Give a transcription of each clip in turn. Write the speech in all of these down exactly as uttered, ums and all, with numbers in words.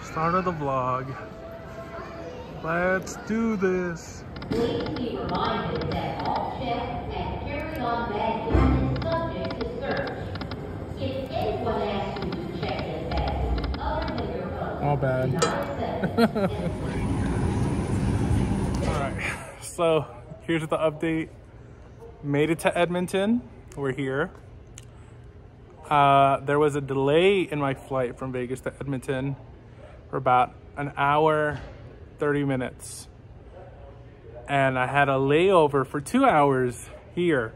Start of the vlog. Let's do this. Please be reminded that all checked and carry-on baggage is subject to search. If anyone asks you to check their baggage other than your phone, All bad. Alright, so here's the update. Made it to Edmonton. We're here. Uh, there was a delay in my flight from Vegas to Edmonton for about an hour, thirty minutes. And I had a layover for two hours here.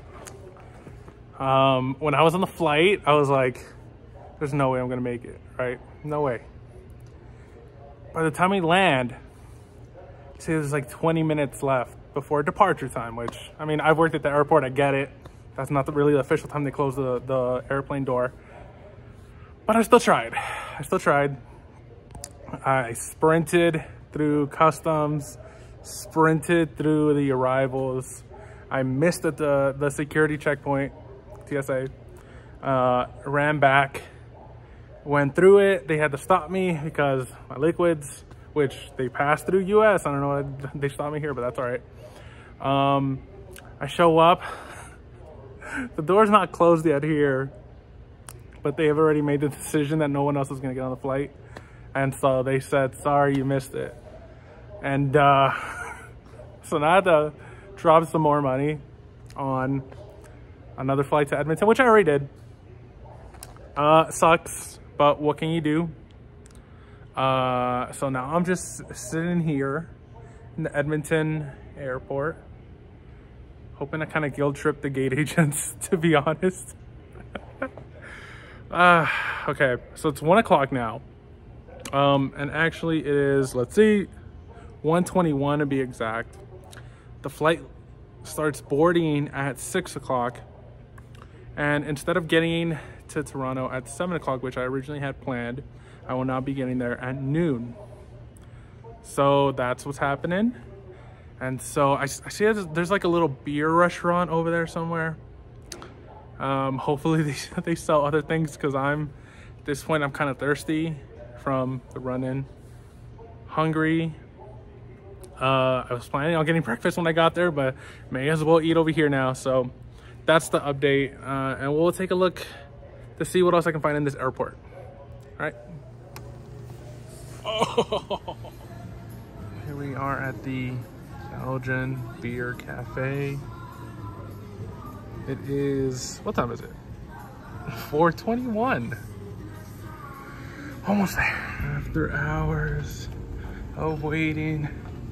Um, when I was on the flight, I was like, there's no way I'm gonna make it, right? No way. By the time we land, say there's like twenty minutes left before departure time, which, I mean, I've worked at the airport, I get it. That's not the, really the official time they close the, the airplane door. But I still tried. I still tried. I sprinted through customs, sprinted through the arrivals. I missed at the, the security checkpoint, T S A. Uh, ran back, went through it. They had to stop me because my liquids, which they passed through U S, I don't know why they stopped me here, but that's all right. Um, I show up. The door's not closed yet here, but they have already made the decision that no one else is gonna get on the flight. And so they said, sorry, you missed it. And uh, so now I had to drop some more money on another flight to Edmonton, which I already did. Uh, sucks, but what can you do? Uh, so now I'm just sitting here in the Edmonton airport, hoping to kind of guilt trip the gate agents, to be honest. uh, okay, so it's one o'clock now. Um, and actually it is, let's see, one twenty-one to be exact. The flight starts boarding at six o'clock. And instead of getting to Toronto at seven o'clock, which I originally had planned, I will now be getting there at noon. So that's what's happening. And so I, I see there's, there's like a little beer restaurant over there somewhere. Um, hopefully they, they sell other things, because I'm, at this point, I'm kind of thirsty from the run-in. Hungry. Uh, I was planning on getting breakfast when I got there, but may as well eat over here now. So that's the update. Uh, and we'll take a look to see what else I can find in this airport. All right. Oh. Here we are at the Belgian Beer Cafe. It is, what time is it? four twenty-one. Almost there. After hours of waiting,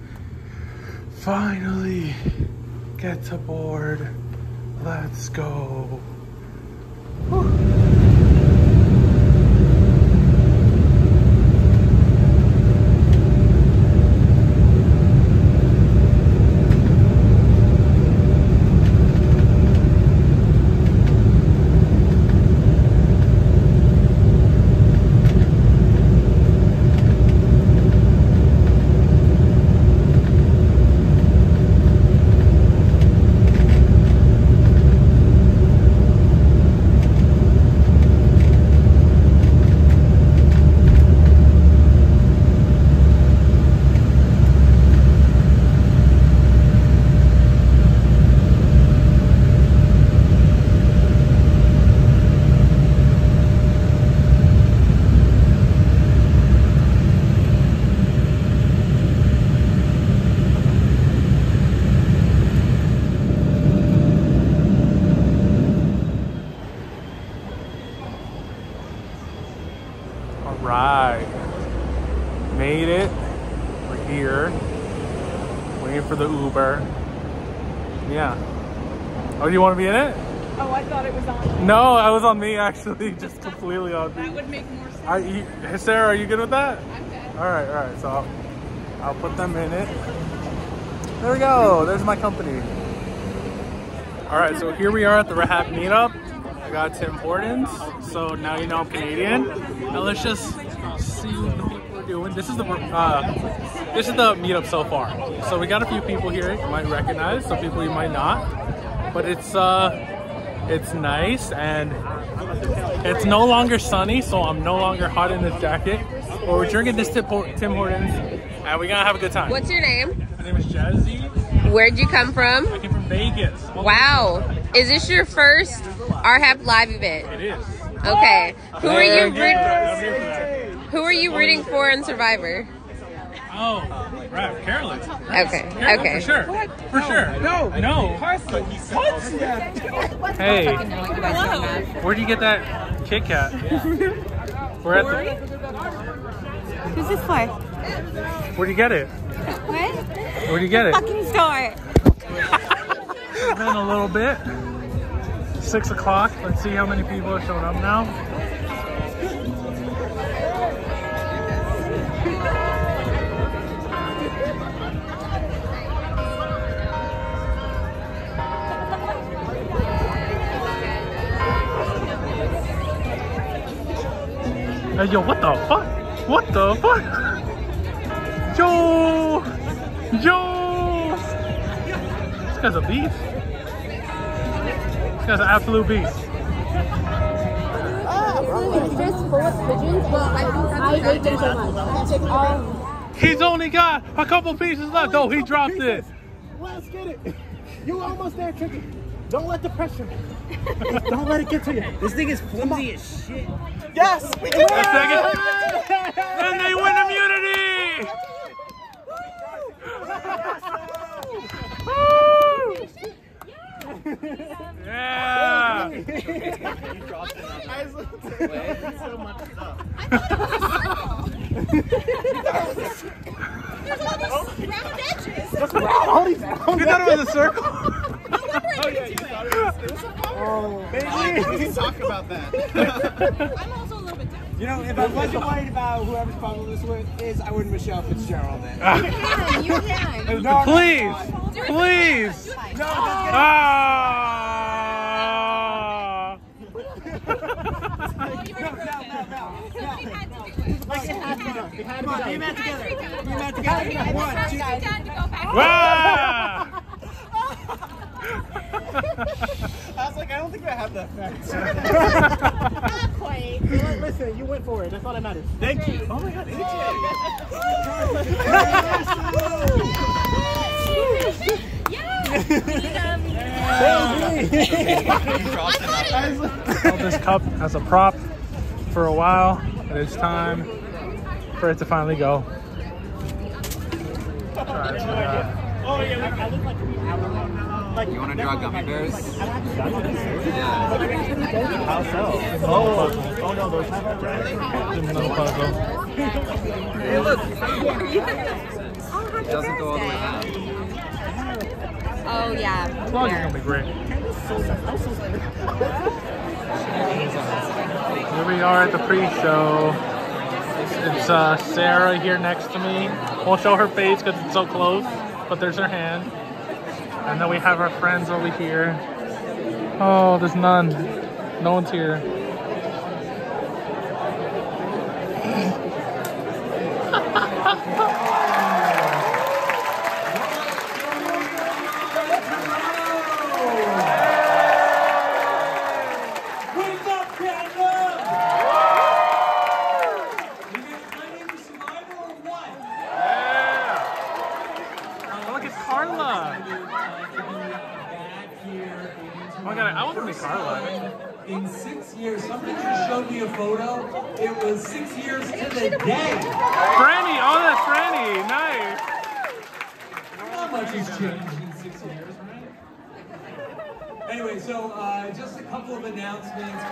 finally get to board. Let's go. Whew. Right, made it. We're here, waiting for the Uber. Yeah. Oh, do you want to be in it? Oh, I thought it was on. No, I was on me actually, just completely on me. That would make more sense. Are you, Sarah, are you good with that? I'm good. All right, all right. So I'll, I'll put them in it. There we go. There's my company. All right, so here we are at the Rehab meetup. I got Tim Hortons, so now you know I'm Canadian. Now let's just see what the people are doing. This is the uh, this is the meetup so far. So we got a few people here you might recognize, some people you might not. But it's uh, it's nice, and It's no longer sunny, so I'm no longer hot in this jacket. But we're drinking this Tim Hortons, and we're gonna have a good time. What's your name? My name is Jazzy. Where'd you come from? I came from Vegas. Wow. Is this your first R H A P live event? It is. Okay. Who are you I'm here for that. Who are you rooting for in Survivor? Oh, right, Carolyn. Okay. Carolyn, Okay. For sure. For sure. No. No. Hey. Where'd you get that Kit Kat? We're at the... Who's this for? Where'd you get it? What? Where'd you get it? Fucking store. It's been a little bit. Six o'clock. Let's see how many people are showing up now. Hey, yo, what the fuck? What the fuck? Yo! Yo! This guy's a beast. This guy's an absolute beast. He's only got a couple pieces left. Oh, he dropped it. Let's get it. You almost there, Tricky. Don't let the pressure. Don't let it get to you. This thing is flimsy as shit. Yes! We did it! And they win immunity! Yeah! so much stuff. There's all these round edges. Just round all these round You thought it was a circle? No wonder I couldn't do it. Oh, baby. We can talk about that. I'm also a little bit down. You know, if I wasn't worried about whoever's problem this with is, I wouldn't Michelle Fitzgerald then. You can. You can. No, Please! Do it. Please! no, Ah! Come on, be mad together. Be mad together. One, two, Down to go back. Ah! I was like, I don't think I have that effect. Not quite. Listen, you went for it. That's all that matters. Thank you. Oh my God, A Held this cup as a prop for a while, and it's time for it to finally go. Try to, uh, Oh yeah, I look like like You want to draw gummy bears? How so? Oh, oh no, those have no puzzle. Hey, look! It doesn't go all the way down. Oh yeah. As long as it's gonna be great. Here we are at the pre-show. It's uh, Sarah here next to me. Won't show her face because it's so close, but there's her hand. And then we have our friends over here. Oh, there's none. No one's here. Look, it's Carla. Oh my God, I want to be Carla. In six years, somebody just showed me a photo. It was six years to the day. Franny, oh, that's Franny. Nice. Not much has changed in six years, right? Anyway, so uh, just a couple of announcements.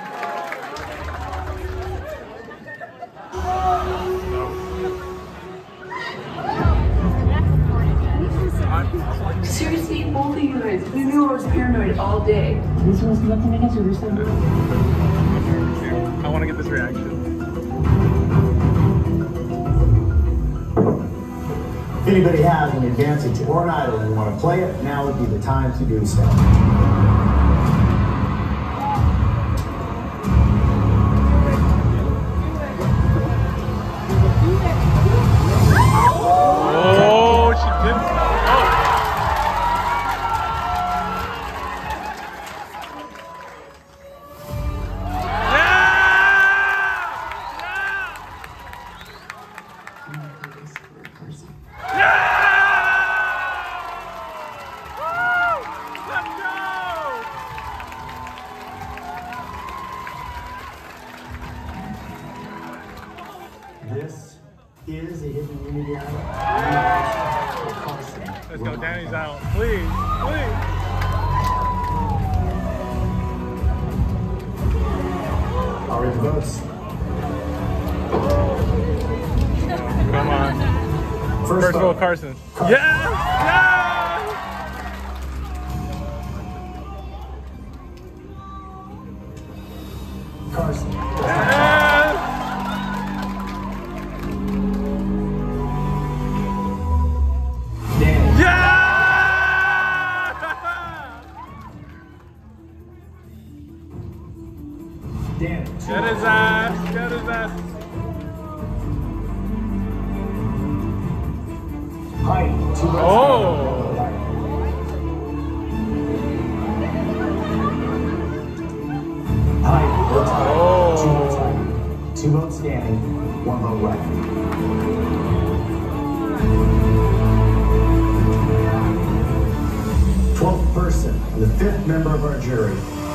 Seriously, both of you guys, you knew I was paranoid all day. This was nothing against you. I want to get this reaction. If anybody has an advantage or an idol and want to play it, now would be the time to do so. Oh, she did. Oh. Yeah! This is a hidden immunity item. Let's go. Danny's out. Please, please. All right, the votes. Come on. First, First of all, vote. Carson. Carson. Yes! Yes! Carson. Yes! Danny. Yeah! Danny. Get his ass. Get his ass. Heidi. Two votes. Oh. Heidi. We're tied. Oh. Two votes Heidi. Two votes Danny. One vote Ryan. Twelfth person, the fifth member of our jury.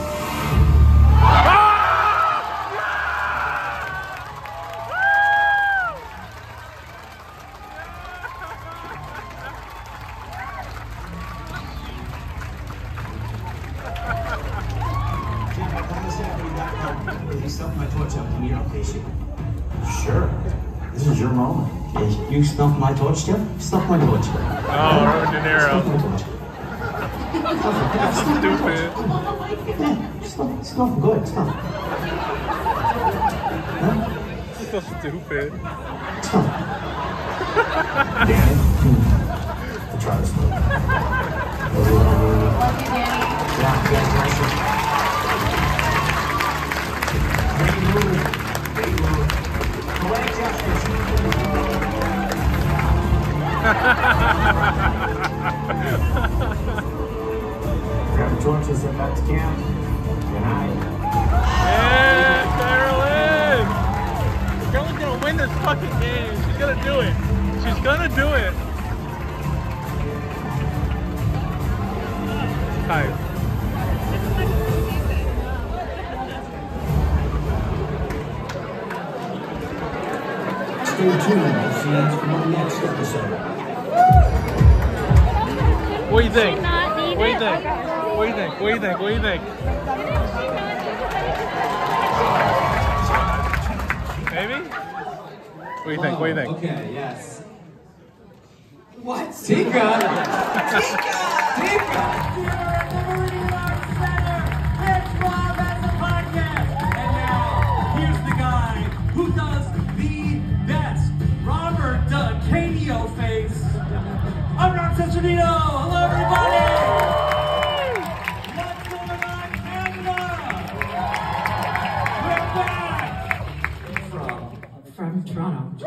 Sure. This is your moment. You snuffed my torch, Jeff? Snuff my torch. Oh, Robert De Niro. Stupid. Yeah, snuff, snuff, good, snuff. So stupid. Danny. To try this one. Yeah, congratulations. Great move. Great move. Poetic justice. Grab the torches, head back to camp. Good night. Yeah, Carolyn! Carolyn's gonna win this fucking game. She's gonna do it. She's gonna do it. Hi. Stay tuned. See you for the next episode. What do you think? What do you think? What do you think? What do you think? What do you think? Maybe? What do you think? What do you think? Okay, yes. What? Tika! Tika! Tika! And now, here's the guy who does the best Robert DeCanio face. I'm Rob Cesternino. Hello, everybody! What's going on, Canada? We're back! From From Toronto.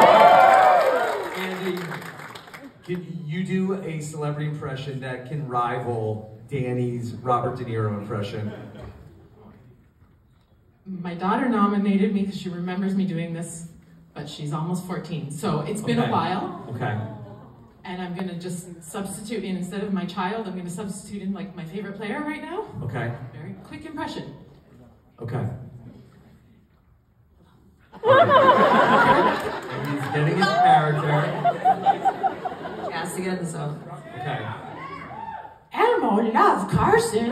Andy, can you do a celebrity impression that can rival Danny's Robert De Niro impression? My daughter nominated me because she remembers me doing this, but she's almost fourteen. So it's been Okay. a while. Okay. And I'm gonna just substitute in, instead of my child, I'm gonna substitute in like my favorite player right now. Okay. Very quick impression. Okay. He's getting his character. She has to get this off. Okay. Elmo love Carson.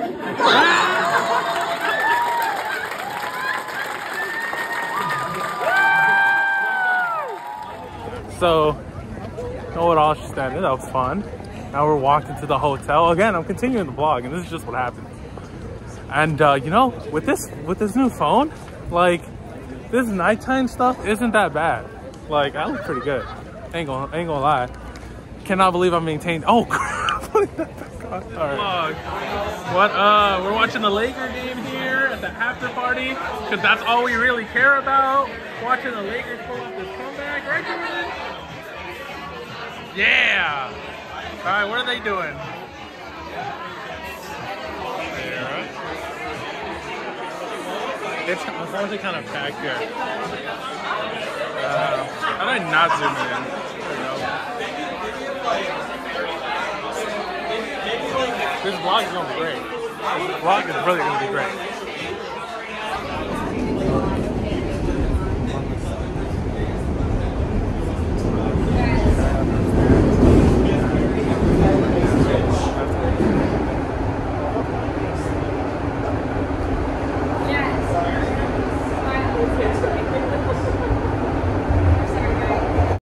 So, you know what all she started? That was fun. Now we're walking to the hotel. Again, I'm continuing the vlog, and this is just what happened. And uh, you know, with this with this new phone, like this nighttime stuff isn't that bad. Like I look pretty good. Ain't gonna ain't gonna lie. Cannot believe I maintained. Oh crap! All right. What? Uh, we're watching the Laker game here at the after party because that's all we really care about. Watching the Lakers pull off this comeback, right, Jordan? Yeah. All right, what are they doing? Yeah. It's unfortunately kind of packed here. Uh, how do I not zoom in? There we go. This vlog is going to be great. This vlog is really going to be great.